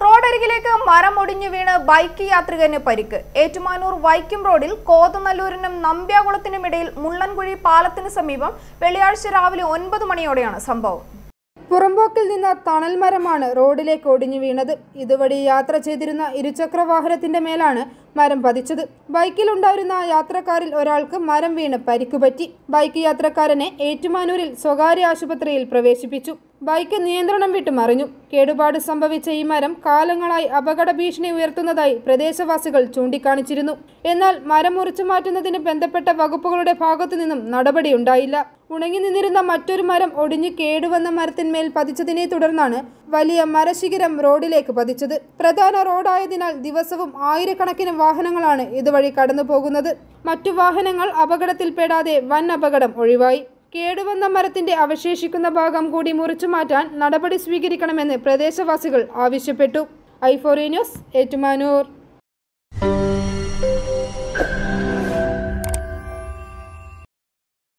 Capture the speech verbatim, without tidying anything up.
റോഡരികിലേക്ക് മരം ഒടിഞ്ഞു വീണ് ബൈക്ക് യാത്രികന് പരിക്ക്. ഏറ്റുമാനൂർ വൈക്കം റോഡിൽ കോതനല്ലൂരിനും നമ്പ്യാകുളത്തിനും ഇടയിൽ മുള്ളൻകുഴി പാലത്തിന് സമീപം വെള്ളിയാഴ്ച രാവിലെ ഒൻപത് മണിയോടെയാണ് സംഭവം. പുറമ്പോക്കിൽ നിന്ന് തണൽ മരമാണ് റോഡിലേക്ക് ഒടിഞ്ഞു വീണത്. ഇതുവഴി യാത്ര ചെയ്തിരുന്ന ഇരുചക്ര വാഹനത്തിന്റെ മേലാണ് മരം പതിച്ചത്. ബൈക്കിലുണ്ടായിരുന്ന യാത്രക്കാരിൽ ഒരാൾക്ക് മരം വീണ് പരിക്കുപറ്റി. ബൈക്ക് യാത്രക്കാരനെ ഏറ്റുമാനൂരിൽ സ്വകാര്യ ആശുപത്രിയിൽ പ്രവേശിപ്പിച്ചു. ബൈക്ക് നിയന്ത്രണം വിട്ട് മറിഞ്ഞു. കേടുപാട് സംഭവിച്ച ഈ മരം കാലങ്ങളായി അപകട ഭീഷണി ഉയർത്തുന്നതായി പ്രദേശവാസികൾ ചൂണ്ടിക്കാണിച്ചിരുന്നു. എന്നാൽ മരം മുറിച്ചു മാറ്റുന്നതിന് ബന്ധപ്പെട്ട വകുപ്പുകളുടെ ഭാഗത്തു നിന്നും നടപടിയുണ്ടായില്ല. ഉണങ്ങി നിന്നിരുന്ന മറ്റൊരു മരം ഒടിഞ്ഞു കേടുവന്ന മരത്തിന്മേൽ പതിച്ചതിനെ തുടർന്നാണ് വലിയ മരശിഖരം റോഡിലേക്ക് പതിച്ചത്. പ്രധാന റോഡായതിനാൽ ദിവസവും ആയിരക്കണക്കിന് വാഹനങ്ങളാണ് ഇതുവഴി കടന്നു പോകുന്നത്. മറ്റു വാഹനങ്ങൾ അപകടത്തിൽപ്പെടാതെ വൻ അപകടം ഒഴിവായി. കേടുവന്ന മരത്തിന്റെ അവശേഷിക്കുന്ന ഭാഗം കൂടി മുറിച്ചു മാറ്റാൻ നടപടി സ്വീകരിക്കണമെന്ന് പ്രദേശവാസികൾ ആവശ്യപ്പെട്ടു. I four news, Ettumanoor.